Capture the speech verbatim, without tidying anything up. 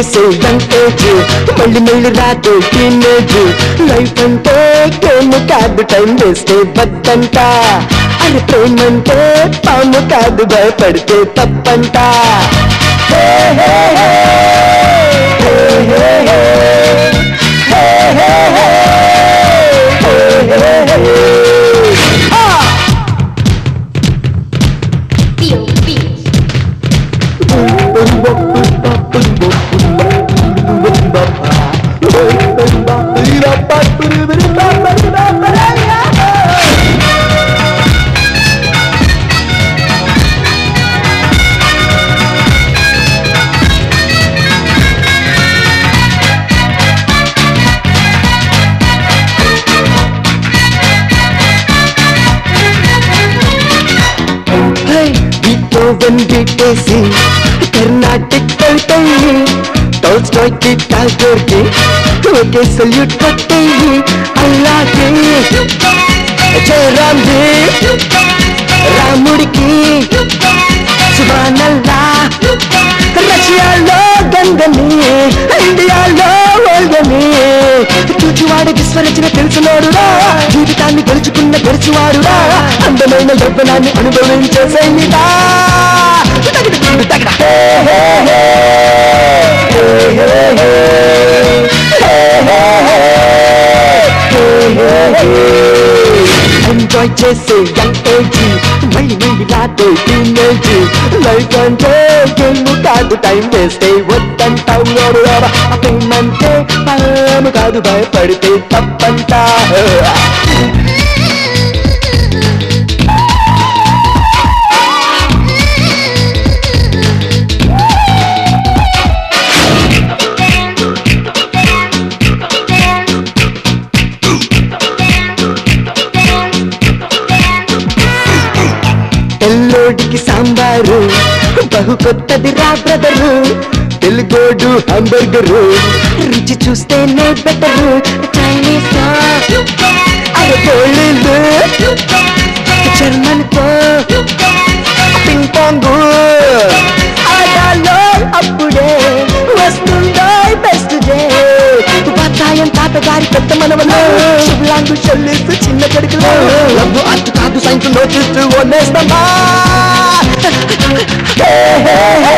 చేసే young age మళ్ళీ మళ్ళీ రాదు టీనేజ్ లైఫ్ అంటే గేమ్ కాదు టైం వేస్తే వద్దంట అరే ప్రేమంటే పాము కాదు భయపడితే తప్పంట వెంకటేసి కర్ణాటక కవితయ్యి టోల్స్టాయ్కి టాగోర్కి ఒకే సల్యూట్ కొట్టేయి అలాగే జయరామ్జీ రాముడికి సుబానల్లా రష్యాలో గంగని ఇండియాలో ఓల్గని చూచువాడు విశ్వరచన తెలుసున్నాడురా జీవితాన్ని గెలుచుకున్న గెలుచువాడురా అందమైన యవ్వనాన్ని అనుభవించే సైనిదా ఎంజాయ్ చేసే యంగ్ ఏజ్ మళ్ళీ మళ్ళీ రాదు టీనేజ్ లైఫ్ అంటే గేమ్ కాదు టైం వేస్తే వద్దంటావు ప్రేమంటే పాము కాదు భయపడితే తప్పంటా తెల్లోడికి సాంబారు బహు కొత్తది రా బ్రదరు తెలుగోడు హంబర్గరు రుచి చూస్తేనే బెటరు చైనీస్ అరే కోళ్ళు జర్మన్ తో పింగ్ పాంగ్ ఆడాలో అప్పుడే వస్తుందో బెస్ట్ డే ఉపాధ్యాయం తాతగారి పెద్ద మనవలు శుభ్లాంగు చెల్లిస్తూ చిన్న కడుకులో లవ్వు అర్థ కాదు సైన్స్ నోటిస్తూ ఓనేస్తామా